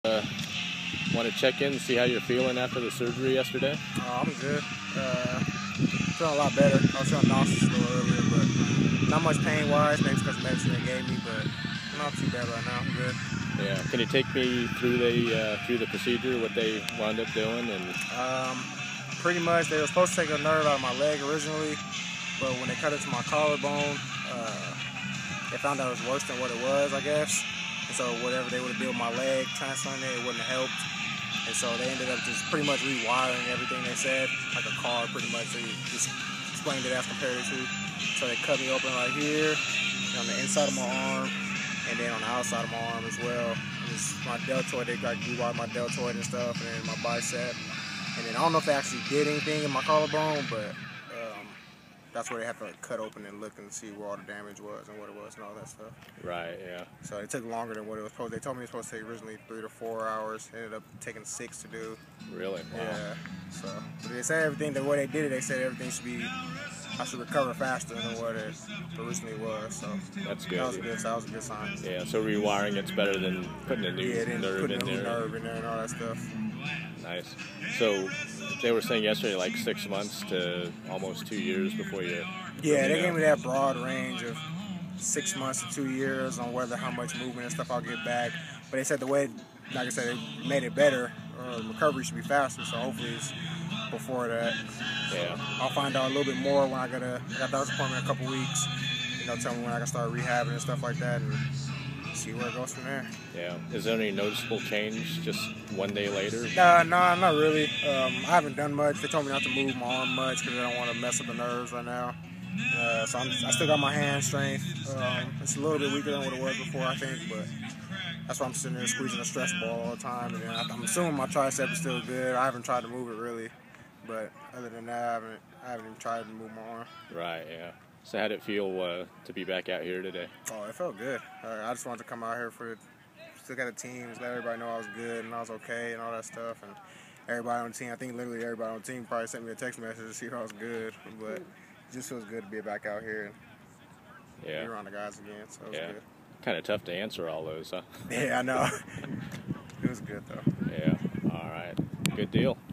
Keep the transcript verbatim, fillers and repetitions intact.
Uh, want to check in and see how you're feeling after the surgery yesterday? Uh, I'm good. Uh, feeling a lot better. I was feeling nauseous a little earlier, but not much pain-wise. Maybe because of medicine they gave me, but not too bad right now. I'm good. Yeah. Can you take me through the uh, through the procedure, what they wound up doing? And um, pretty much they were supposed to take a nerve out of my leg originally, but when they cut it to my collarbone, uh, they found out it was worse than what it was, I guess. And so whatever they would have did with my leg, transplanted it, it wouldn't have helped. And so they ended up just pretty much rewiring everything they said, like a car pretty much. They just explained it as compared to. So they cut me open right here, on the inside of my arm, and then on the outside of my arm as well. Just my deltoid, they got rewired my deltoid and stuff, and then my bicep. And then I don't know if they actually did anything in my collarbone, but um, that's where they have to like, cut open and look and see where all the damage was and what it was and all that stuff. right, yeah. So it took longer than what it was supposed to. They told me it was supposed to take originally three to four hours. It ended up taking six to do. Really? Wow. Yeah. So but they said everything, the way they did it, they said everything should be, I should recover faster than what it originally was. So That's good. That was a good, that was a good sign. Yeah, so rewiring it's better than putting a new Yeah, then nerve putting in a new there. nerve in there and all that stuff. Nice. So they were saying yesterday like six months to almost two years before you. Yeah, really they know. gave me that broad range of six months to two years on whether how much movement and stuff I'll get back. But they said the way, like I said, they made it better. Uh, recovery should be faster, so hopefully it's before that. Yeah. I'll find out a little bit more when I got a, I got a doctor's appointment in a couple weeks. You know, tell me when I can start rehabbing and stuff like that, and see where it goes from there. Yeah. Is there any noticeable change just one day later? Nah, nah, not really. Um, I haven't done much. They told me not to move my arm much because they don't want to mess up the nerves right now. Uh, so I'm, I still got my hand strength. Um, it's a little bit weaker than what it was before, I think, but that's why I'm sitting there squeezing a stress ball all the time. And then I, I'm assuming my tricep is still good. I haven't tried to move it really, but other than that, I haven't, I haven't even tried to move my arm. Right, yeah. So how did it feel uh, to be back out here today? Oh, it felt good. Uh, I just wanted to come out here for, still got a team, just let everybody know I was good and I was okay and all that stuff. And everybody on the team, I think literally everybody on the team probably sent me a text message to see if I was good, but it just feels good to be back out here and Yeah. be around the guys again, so it was Yeah. good. Kind of tough to answer all those, huh? Yeah, I know. It was good, though. Yeah. All right. Good deal.